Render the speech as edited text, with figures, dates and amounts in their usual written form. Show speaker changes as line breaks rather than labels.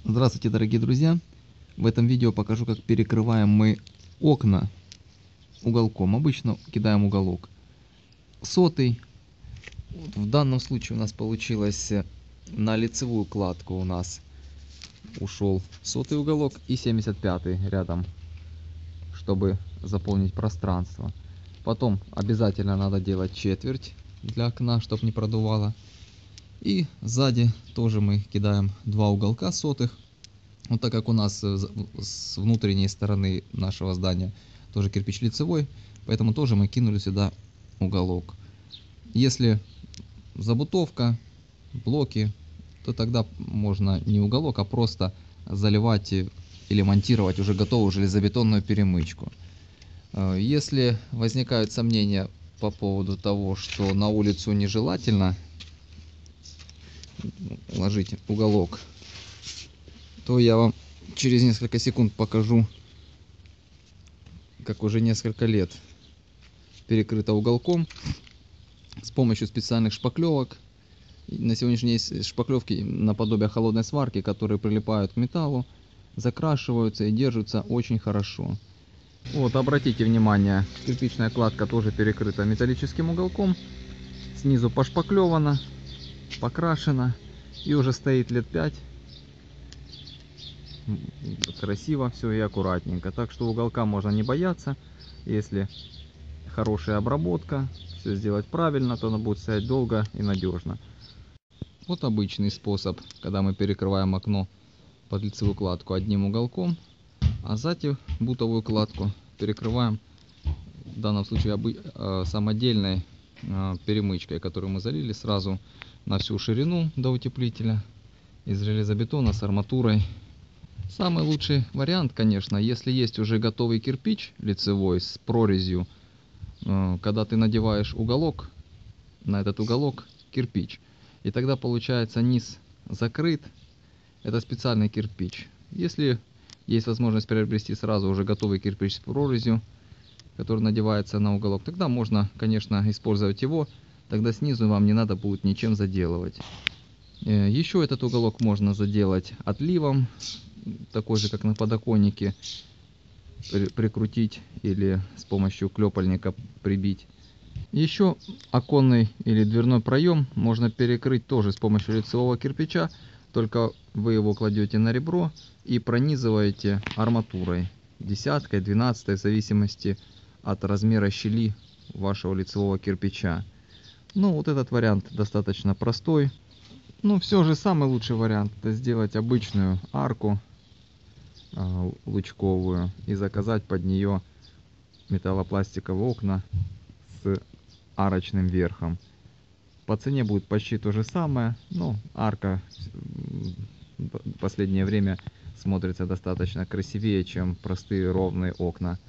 Здравствуйте, дорогие друзья! В этом видео покажу, как перекрываем мы окна уголком. Обычно кидаем уголок сотый. Вот в данном случае у нас получилось на лицевую кладку у нас ушел сотый уголок и 75-й рядом, чтобы заполнить пространство. Потом обязательно надо делать четверть для окна, чтобы не продувало. И сзади тоже мы кидаем два уголка сотых. Вот так как у нас с внутренней стороны нашего здания тоже кирпич лицевой, поэтому тоже мы кинули сюда уголок. Если забутовка, блоки, то тогда можно не уголок, а просто заливать или монтировать уже готовую железобетонную перемычку. Если возникают сомнения по поводу того, что на улицу нежелательно ложить уголок, то я вам через несколько секунд покажу, как уже несколько лет перекрыто уголком с помощью специальных шпаклевок. На сегодняшний день есть шпаклевки наподобие холодной сварки, которые прилипают к металлу, закрашиваются и держатся очень хорошо. Вот, обратите внимание, кирпичная кладка тоже перекрыта металлическим уголком, снизу пошпаклевана, покрашена и уже стоит лет 5. Красиво все и аккуратненько, так что уголка можно не бояться. Если хорошая обработка, все сделать правильно, то она будет стоять долго и надежно. Вот обычный способ, когда мы перекрываем окно под лицевую кладку одним уголком, а сзади бутовую кладку перекрываем в данном случае самодельной перемычкой, которую мы залили сразу на всю ширину до утеплителя из железобетона с арматурой. Самый лучший вариант, конечно, если есть уже готовый кирпич лицевой с прорезью, когда ты надеваешь уголок, на этот уголок кирпич, и тогда получается низ закрыт. Это специальный кирпич. Если есть возможность приобрести сразу уже готовый кирпич с прорезью, который надевается на уголок, тогда можно, конечно, использовать его, тогда снизу вам не надо будет ничем заделывать. Еще этот уголок можно заделать отливом, такой же как на подоконнике, прикрутить или с помощью клепальника прибить. Еще оконный или дверной проем можно перекрыть тоже с помощью лицевого кирпича, только вы его кладете на ребро и пронизываете арматурой, десяткой, 12, в зависимости от размера щели вашего лицевого кирпича. Ну, вот этот вариант достаточно простой. Но все же самый лучший вариант это сделать обычную арку лучковую и заказать под нее металлопластиковые окна с арочным верхом. По цене будет почти то же самое, но арка в последнее время смотрится достаточно красивее, чем простые ровные окна.